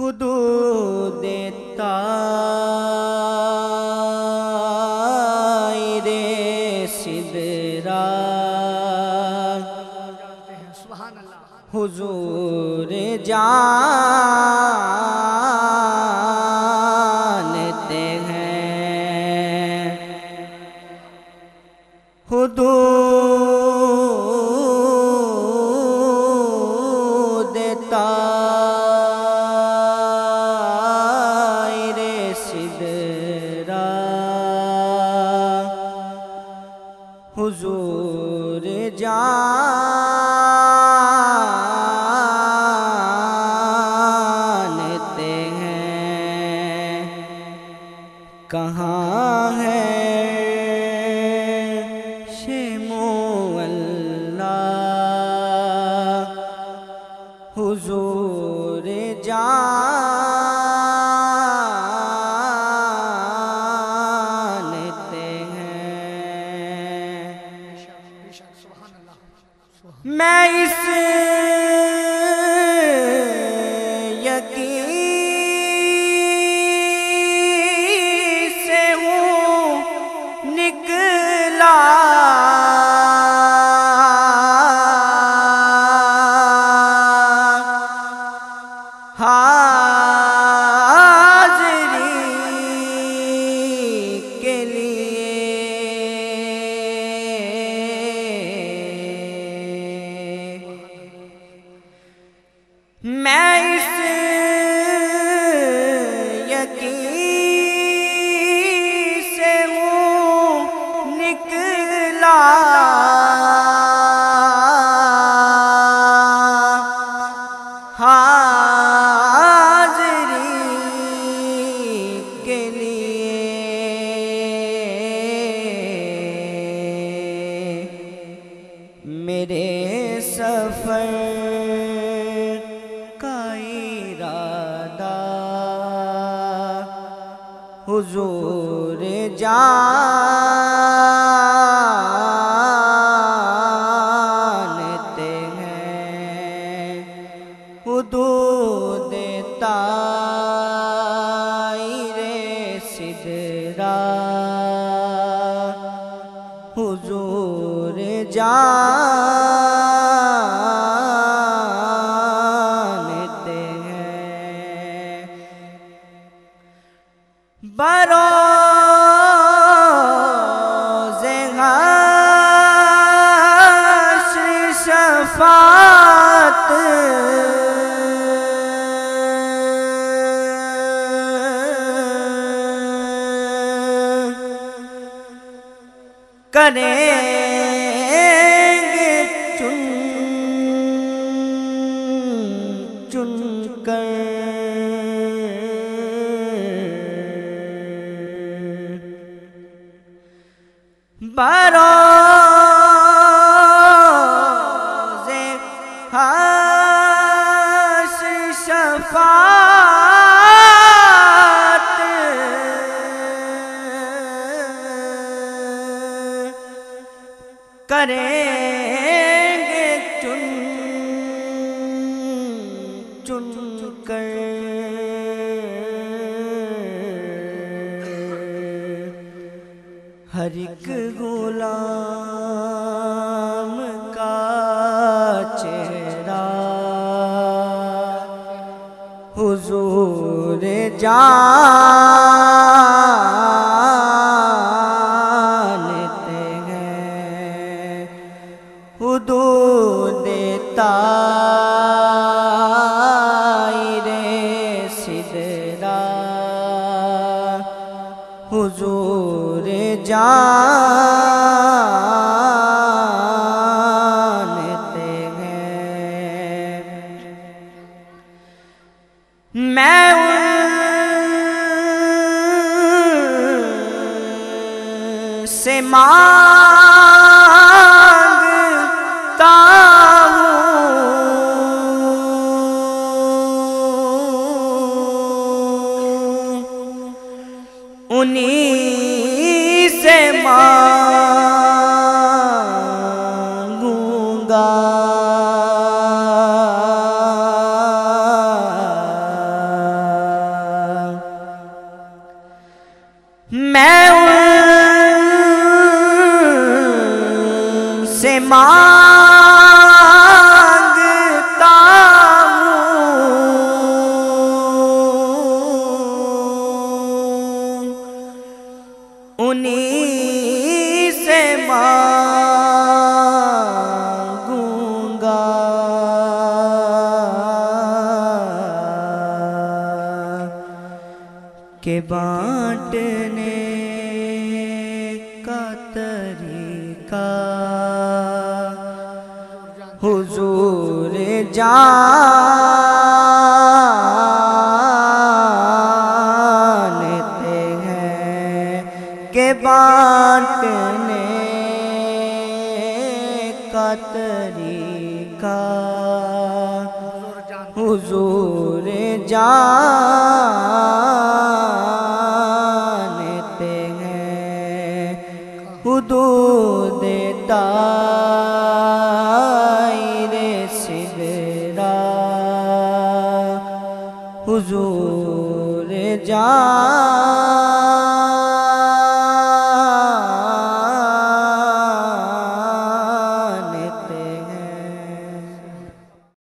हुदूद ताइरे सिदरा हुजूर जानते हैं। हुदूद ताइरे सिदरा हुजूर जानते हैं। कहाँ है हुजूर जानते हैं। मैं इस यकीन से हूँ निकला हाज़री के लिए। मैं इस यकीन से हूँ निकला मेरे सफर का इरादा हुजूर जानते हैं। हुदूद ताइरे सिदरा हुजूर जानते हैं। बरोज़े हश्र शफ़ाअत करेंगे चुन चुन कर बरोज़े हश्र शफ़ाअत करेंगे चुन चुन कर। हर एक गुलाम का चेहरा हुजूर जानते हैं। हुदूद ताइरे सिदरा हुजूर जानते हैं। मैं उनसे मांगता हूँ उन्हीं से मांगूंगा। मांगता हूँ, उन्हीं से मांगूंगा। के बांटने का तरीका हुजूर जानते हैं, के बांटने का तरीका हुजूर जानते हैं। हुदूद दायरे सिदरा हुजूर जानते